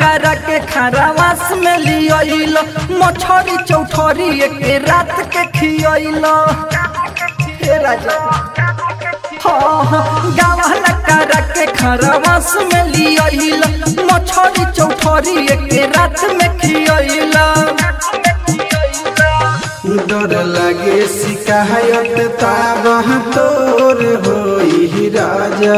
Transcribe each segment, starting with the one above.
करा के खरावास में लियल मछरी चौठरी एक रात के खियल राजा गावन करा के खरावास में लियल मछरी चौठरी एक रात में खियल डर लगे शिकायत ताबह तोर होई राजा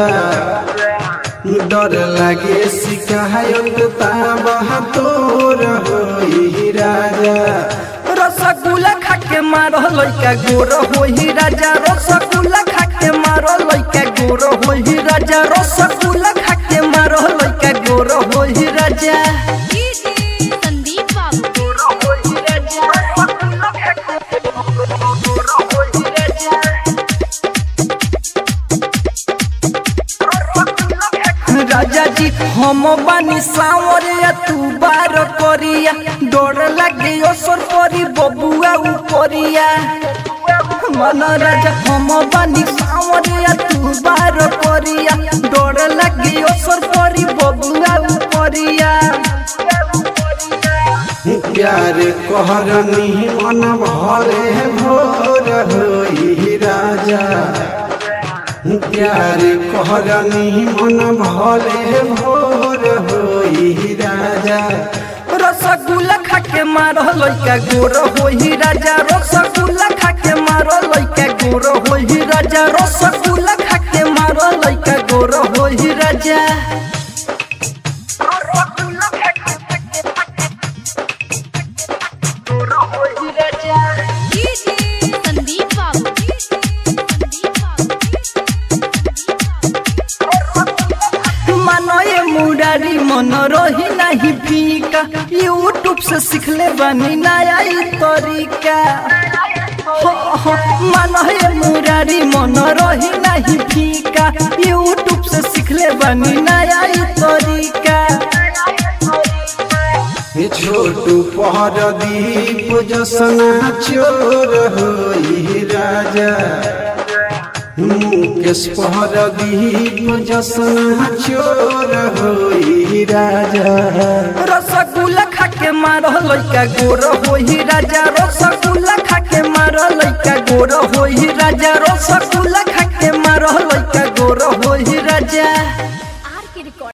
डर लगे शिकायत ताबह तोर होई राजा रसगुल्ला खा के मारो लइका गोर होई राजा रसगुल्ला खा के मारो लइका गोर होई राजा रसगुल्ला खा के मारो लइका गोर होई राजा राजा जी हम बानी सावरिया तू बार करिया डर लगे असर परी बबुआ उपरिया मन राजा हम बानी सावरिया तू बार करिया डर लगे असर परी बबुआ उपरिया प्यार कहरनी मन भरे भोर होई राजा प्यार कहरनी मन भरे भोर होई राजा रसगुल्ला खा के मारो लइका गोर होई राजा रसगुल्ला खा के मारो लइका गोर होई राजा रसगुल्ला खा के मारो लइका गोर होई राजा मुरारी मन रही नहीं फीका यूट्यूब से सीखले बनी नया तरीका मन है मुरारी मन रही नहीं फीका यूट्यूब से सीखले बनी नया तरीका छोटू पहरदीप जसना चोर होई राजा मुकेश पहरदीप जसना चोर होई राजा रसगुल्ला खा के मारो लइका गोर होई राजा रसगुल्ला खा के मारो लइका गोर होई राजा रसगुल्ला खा के मारो लइका